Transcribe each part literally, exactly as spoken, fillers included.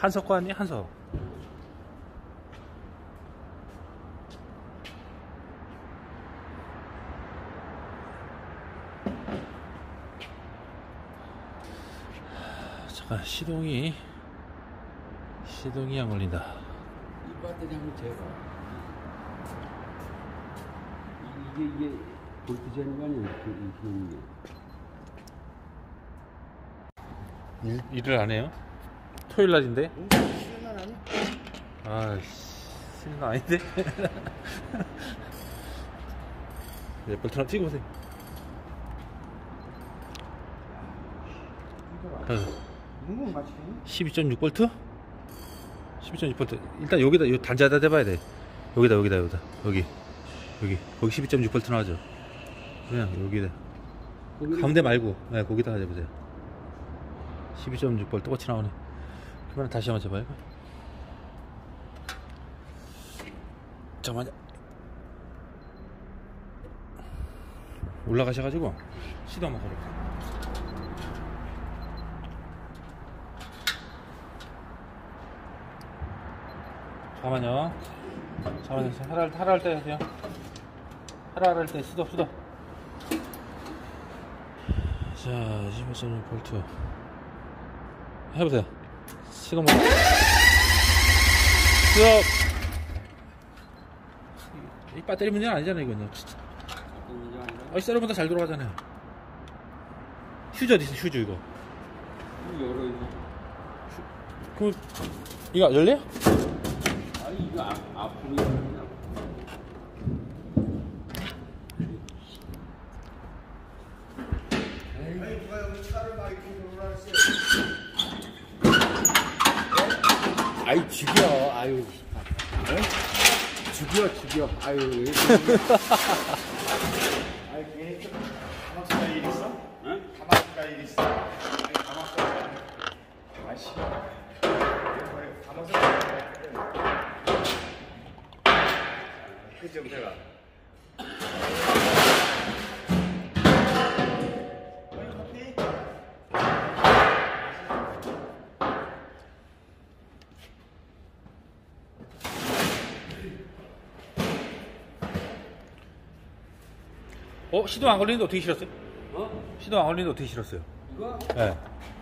한석 거 아니야? 한석. 잠깐 시동이 시동이 안 걸린다. 이 배터리 한번 재봐. 이게 이게 볼트전이 아니야? 이게 일, 일을 안 해요? 토요일 날인데? 쉬는 날 아니야? 아이씨, 쉬는 날 아닌데? 네, 볼트 하나 찍어보세요. 누군 맞추니? 십이 점 육 볼트? 십이 점 육 볼트. 일단 여기다, 요 단자에다 대봐야 돼. 여기다, 여기다, 여기다. 여기. 여기. 거기 십이 점 육 볼트 나오죠? 그냥 여기다. 가운데 말고, 네, 거기다가 대보세요. 십이 점 육 볼트 똑같이 나오네. 그러면 다시 한번 재봐요. 잠깐만요. 올라가셔가지고 시도 한번 걸어보세요. 잠깐만요. 잠깐만요. 하라, 하라 할 때 하세요. 하라 할 때 수도, 수도. 자, 십오 점 육 볼트. 해보세요. 시동 뭐. 수업! 이 배터리 문제는 아니잖아요, 이거는. 아, 이 셀러보다 잘 돌아가잖아요. 휴즈 어디 있어, 휴즈 이거. 열어 이거. 그, 이거 열려? 아니 이거 앞 앞으로 열리냐? 아니 누가 여기 차를 막 이렇게 돌아다녔어요. 아이 죽여. 아유. 에? 죽여 죽여. 아유. 아니 괜히 좀 가마솥가 일 있어? 응? 가마솥가 일 있어? 아니 가마솥가 아씨 가마솥가 그죠 제가 커피? 어? 시동 안 걸리는데 어떻게 실었어요? 어? 시동 안 걸리는데 어떻게 실었어요? 이거 예.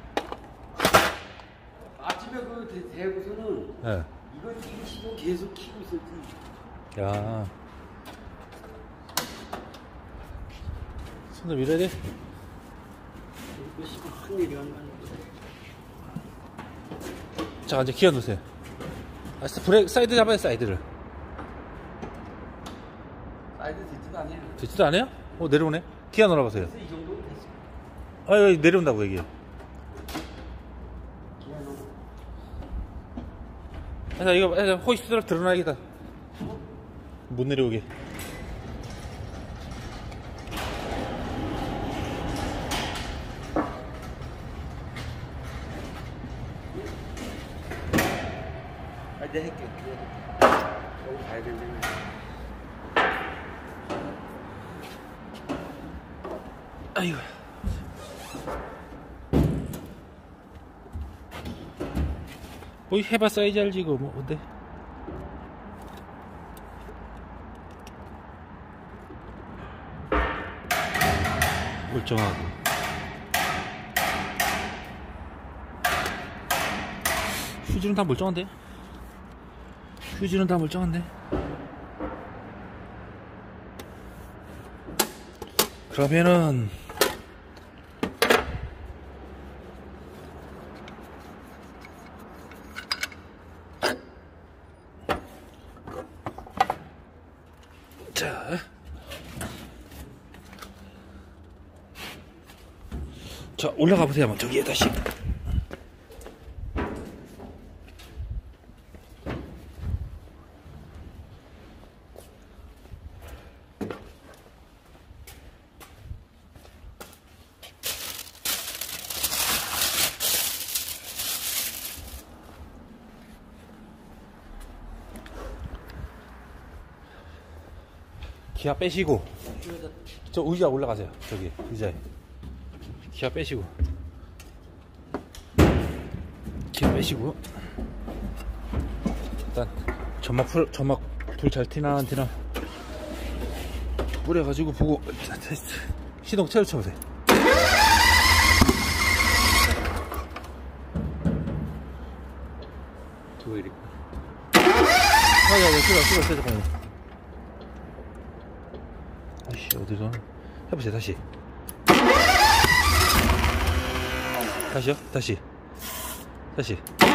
아침에 그 대- 대고서는 예. 이거 이 시동 계속 키고 있었지. 야. 손을 밀어야 돼? 이거 시동 확 내려가는 거 아니야? 자, 이제 기어 놓으세요. 아, 브레이크, 사이드 잡아요, 사이드를. 사이드 듣지도 않아요. 듣지도 않아요? 어, 내려오네. 기어 넣어보세요. 그래서 이 정도면 됐어. 아, 여기 내려온다고 얘기해요. 기아는 자, 이거, 호이스트를 드러나야겠다. 못 내려오게. 아, 내가 할게. 내가 할게. 여기 가야 된다며. 아이고. 뭐 해봤어야지 알지 이거 뭐 어때? 멀쩡하고. 휴지는 다 멀쩡한데? 휴지는 다 멀쩡한데? 그러면은 자, 자 올라가 보세요. 한번 저기에 다시. 기아 빼시고 저 의자 올라가세요. 저기 의자에 기아 빼시고 기아 빼시고 일단 점막 풀 점막 불 잘 튀나 안 튀나 뿌려가지고 보고 테스트 시동 채워 쳐보세요. 왜 이렇게? 아야야 쓰라 쓰라 쓰라 잠깐만. 아이씨 어디서 해보세요. 다시 다시요 다시 다시.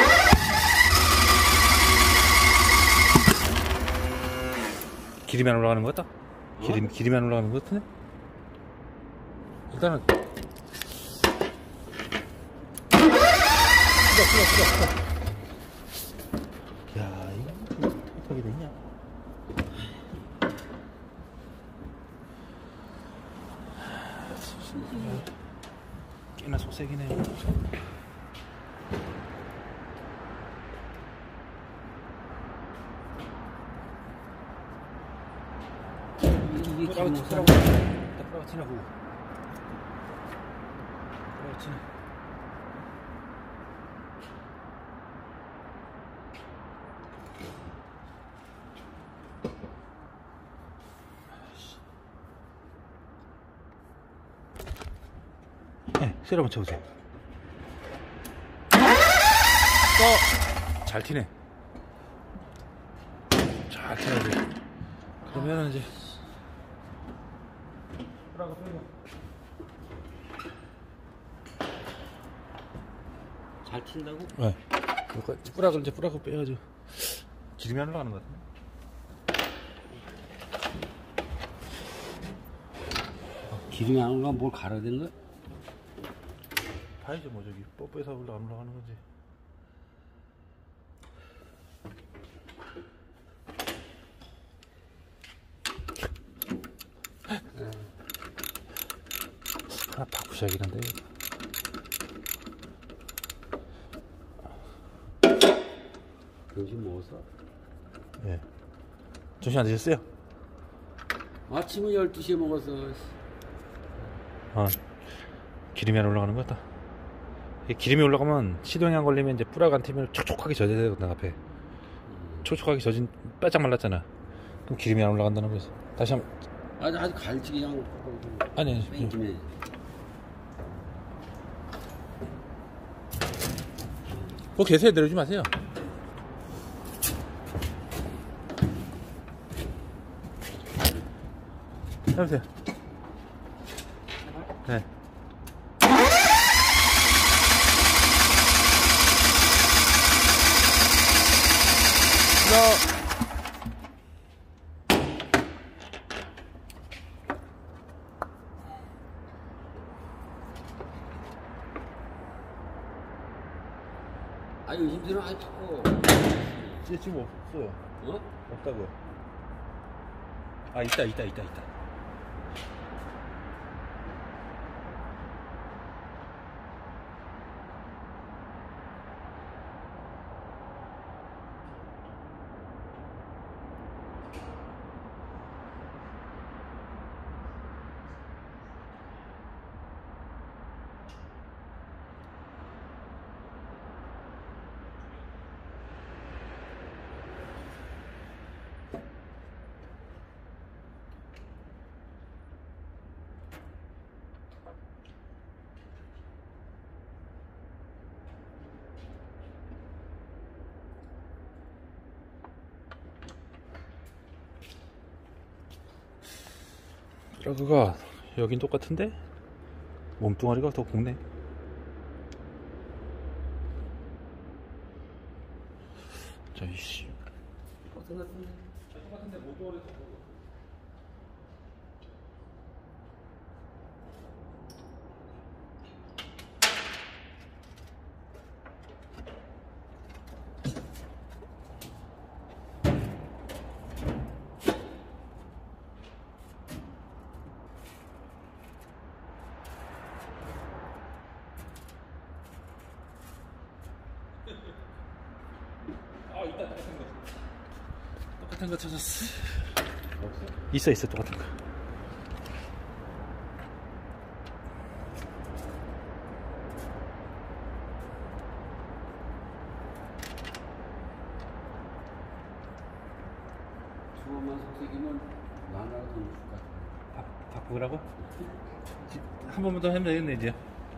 기름이 안 올라가는 것 같다? 기름, 어? 기름이 안 올라가는 것 같은데? 일단은. 쓰다, 쓰다, 쓰다, 쓰다. 야, 이거 어떻게 됐냐? 꽤나 속색이네. 이게 뿌라고 기본 뿌라고 뿌라고 치나고 뿌라고 치나. 네, 실어 한번 쳐보세요. 어! 잘 튀네. 잘 튀어야 돼. 그러면은 이제 뿌라고 빼고. 잘 튄다고? 네. 뿌라고 이제 뿌라고 빼야죠. 기름이 안 올라가는 것 같은데. 기름이 안 올라가면 뭘 갈아야 되는 거야? 봐야죠 뭐 저기 뽀뽀해서 올라 안 올라가는 건지. 하나 바꾸셔야긴 한데. 점심 먹었어? 예. 점심 안 드셨어요? 아침은 열두 시에 먹었어. 아, 기름이 안 올라가는 것 같다. 이게 기름이 올라가면 시동이 안 걸리면 이제 뿌라가 안 튀면 촉촉하게 젖어야 되거든. 앞에 음. 촉촉하게 젖은 바짝 말랐잖아. 그럼 기름이 안 올라간다는 거지. 다시 한번. 아주 아주 갈지 그냥. 아니 아니. 뺑기네. 뭐 계세요. 내려오지 마세요. 해보세요. 네. 너. 아유 힘들어 아이 바꿔. 지금 없어요. 어? 없다고요. 아 있다 있다 있다 있다. 그가 여긴 똑같은데 몸뚱아리가 더 굵네. 자 이씨 똑같은데. 똑같은데 몸뚱아리 더 굵어. 아 있다 똑같은 거 똑같은 거 찾았어. 없어? 있어 있어 똑같은 거. 그것만 속색이면 나나가 돈 줄까? 바, 바꾸라고? 한 번만 더 하면 되겠네 이제.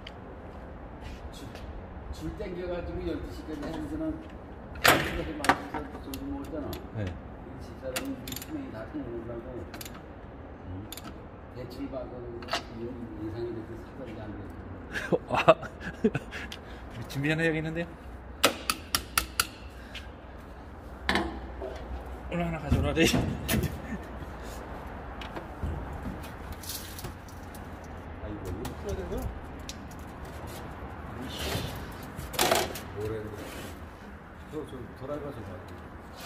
줄, 줄 땡겨가지고 열두 시까지 하는 거는 시간이 많아서 소주 먹었잖아. 네. 이 집사람은 미친놈이 다 먹으려고 응? 대출 받아서 이상이 돼서 사던지 안 돼. 아, 준비하는 여기 있는데요? 오늘 하나 가져오라래. 아 이거 이거 풀어야 되는 거야? 뭐래 그래? 저저 돌아가서 봐.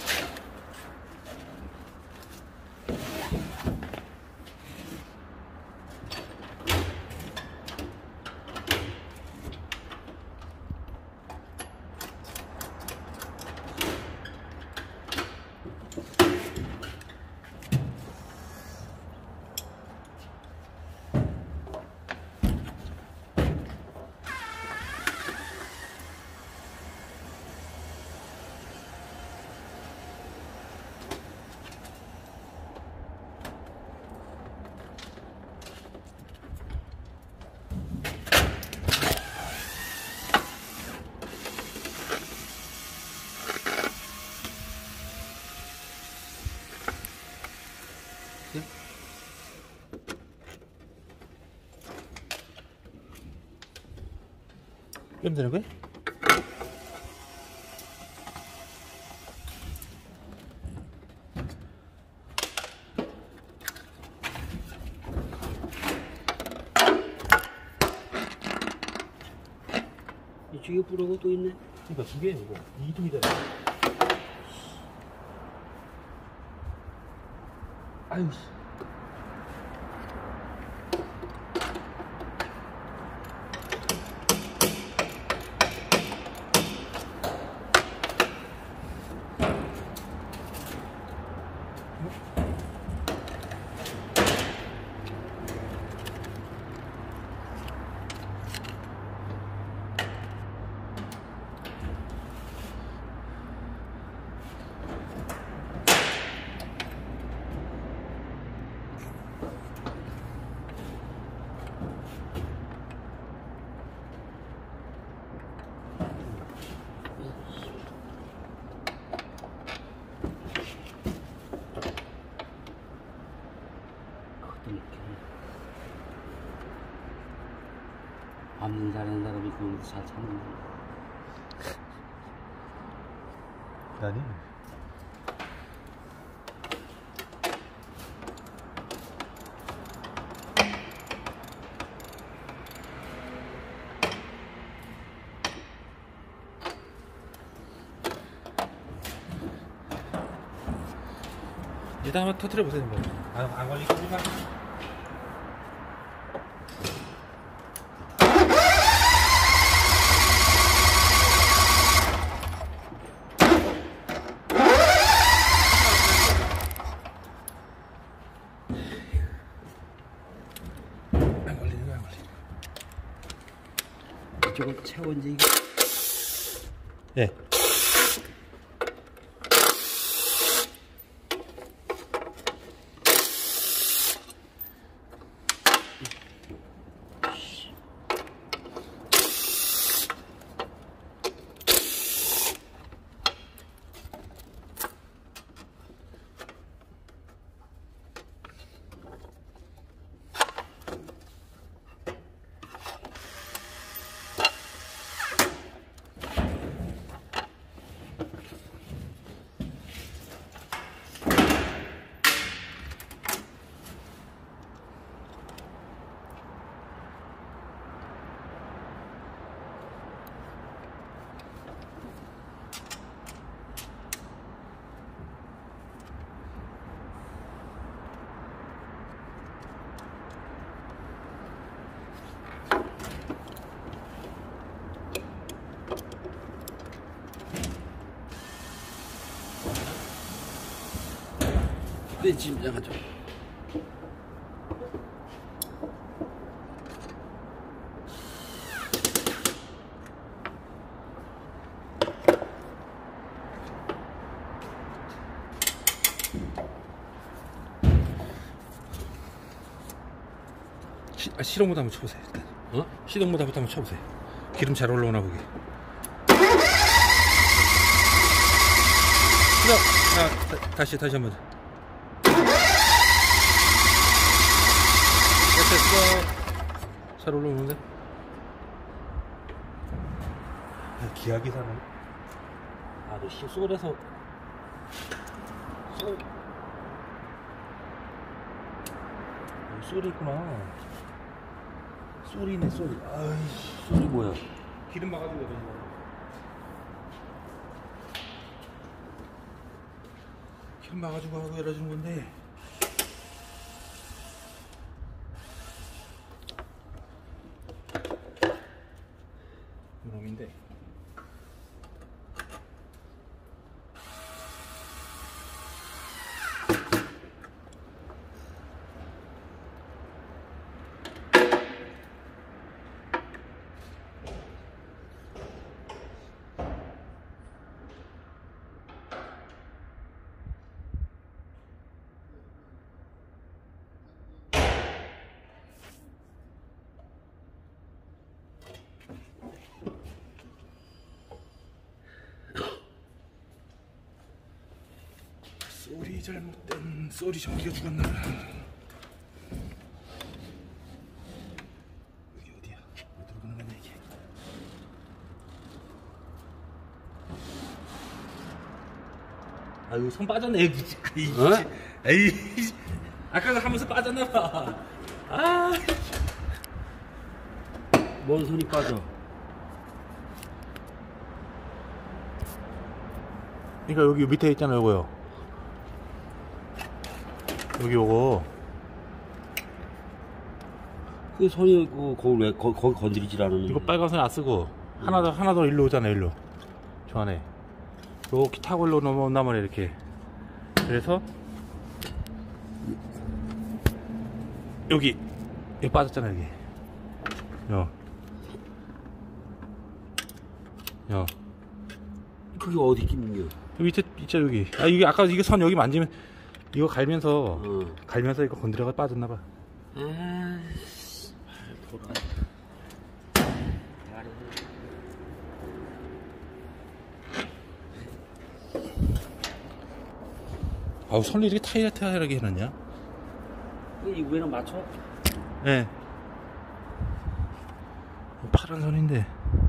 끄면 되는 거야? 이쪽에 뿌르고 또 있네. 그러니까 두 개야 이거. 이동이다. 아유 씨. 밤는 잘하는 사람이 그걸 잘 참는다. 아니. 일단 한번 터뜨려 보세요. 뭐. 안, 안 걸리겠지만. 안 걸리는 거야, 안 걸리는 거야. 이쪽을 채워지 이거. 예. 내 짐장 가져. 시, 아, 시동부터 한번 쳐보세요. 일단. 어? 시동부터 한번 쳐보세요. 기름 잘 올라오나 보게. 시동. 아, 다, 다시 다시 한번. 됐어. 잘 올라오는데. 아, 기하기 사네. 아, 너 씨, 쏠에서 쏠. 쏠이 있구나. 쏠이네, 쏠이. 아이씨, 쏠이 뭐야? 기름 막아주고 그러는 거. 기름 막아주고 하고 열어주는 건데. 이놈인데. 쏘리 잘못된 쏘리 전기가 죽었나. 여기 어디야? 왜 들어가는 거냐 이게. 아유 손 빠졌네 여기. 어? 에이 아까 하면서 빠졌나봐. 아, 뭔 손이 빠져? 그러니까 여기 밑에 있잖아 요거요. 여기 요거. 그 손이 그 거기 왜 거, 거기 건드리질 않는? 이거 빨간 손 안 쓰고 하나 더 하나 더 일로 오잖아 일로. 저 안에 이렇게 타고 일로 넘어온단 말이야 이렇게. 그래서 여기 여기 빠졌잖아 여기. 요. 요. 그게 어디 끼는 겨? 여기 밑에 있죠 여기. 아 이게 아까 이게 선 여기 만지면 이거 갈면서 어. 갈면서 이거 건드려가 빠졌나봐. 아이씨, 돌아. 아우 선이 이렇게 타이트하게 해놨냐? 이 위에는 맞춰? 예. 네. 파란 선인데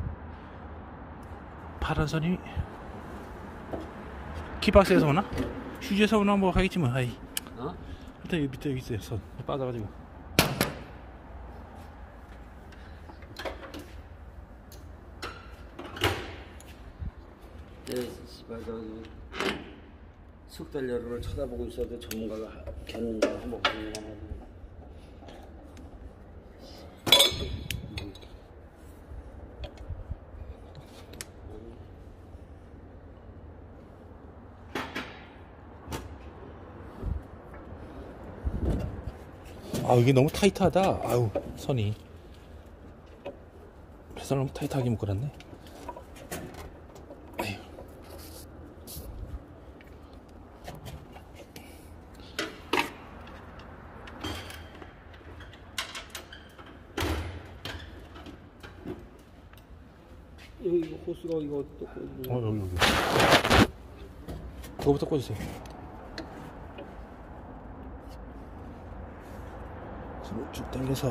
파란 선이 키박스에서 오나? 휴지에서 오나 뭐 하겠지 뭐. 아이. 어? 일단 여기 밑에 여기 있어요 선 빠져가지고. 네, 씨발 저 석달열을 쳐다보고 있어도 전문가가 겪는 거 한번 보는 거 하면. 아 이게 너무 타이트하다. 아우 선이 배선을 너무 타이트하게 묶어놨네. 아휴. 여기 이거 호스가 이거 또 꽂는 어 여기 여기 그거부터 꽂으세요. 쭉 당겨서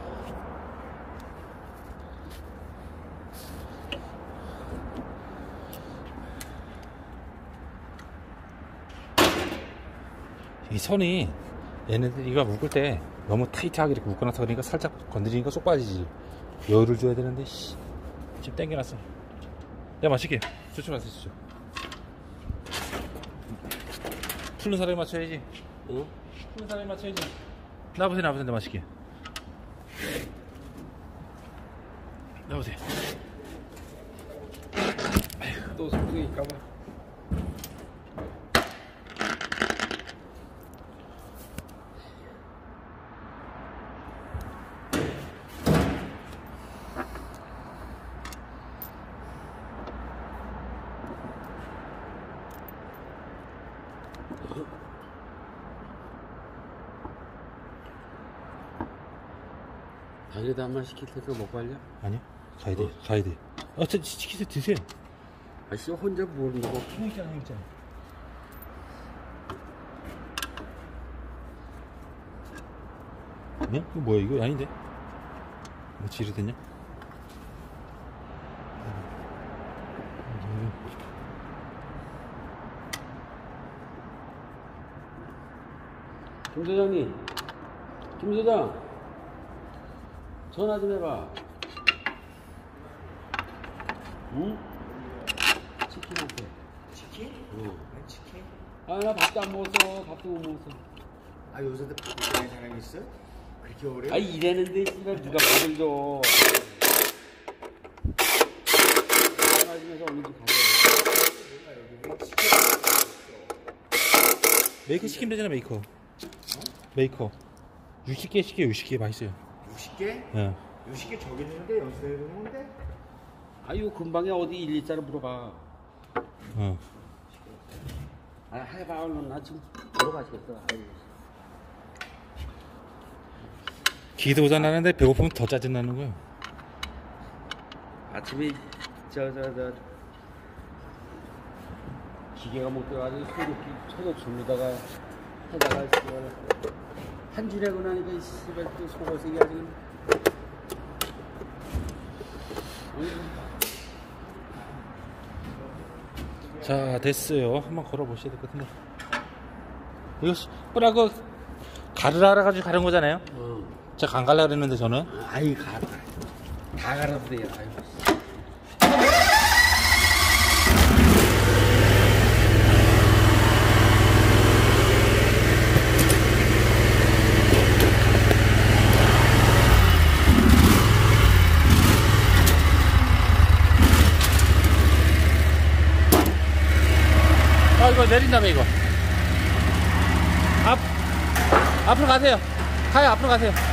이 선이 얘네들이가 묶을 때 너무 타이트하게 이렇게 묶어놔서 그러니까 살짝 건드리니까 쏙 빠지지. 여유를 줘야 되는데 씨 지금 당겨놨어. 야 마실게. 저쪽 가서 주죠. 풀는 사람이 맞춰야지. 어? 풀는 사람이 맞춰야지. 나보세요 나보세요. 나 마실게. 나보세요. 또 속쓰기일까봐. 자기도 한 번 시킬 테니까 먹고 할려? 아니요. 가야 돼. 가야 돼. 아, 저 시키세요. 드세요. 아씨 혼자 뭘 먹어? 형 있잖아, 형 있잖아. 네? 이거 뭐야? 이거 아닌데? 뭐 지르 됐냐? 김 소장님, 김 소장, 전화 좀 해봐. 응? 치킨한테. 치킨? 어. 아니 치킨? 아, 나 밥도 안 먹었어. 밥도 못 먹었어. 아 요새도 밥 먹는 사람이 있어? 그렇게 어려워? 아, 이랬는데 씨발 누가 밥을 줘. 마시면서 어느 집 가세요. 메이커 시키면 되잖아, 메이커. 메이커. 육십 개 시켜, 육십 개 맛있어요. 육십 개? 예. 육십 개 저기 있는데 여기서 해주는데? 아유, 근방에 어디 일, 이자를 물어봐. 어. 아, 해봐. 얼른 나 지금 물어가시겠어. 아유. 기도 오잔하는데 배고프면 더 짜증나는 거야. 아침에 저 저 저 기계가 못 돼가지고 소독기 소독 졸르다가 하다가 씨발 한 줄에 그나니까 씨발 또 속옷이 아주 자, 됐어요. 한번 걸어보셔야 될 것 같은데. 이거 뿌라고 가르라 알아가지고 가른 거잖아요. 어. 제가 안 갈라 그랬는데 저는. 아이 가, 다 갈아도 돼요. 아유. 아, 이거 내린다며, 이거. 앞, 앞으로 가세요. 가요, 앞으로 가세요.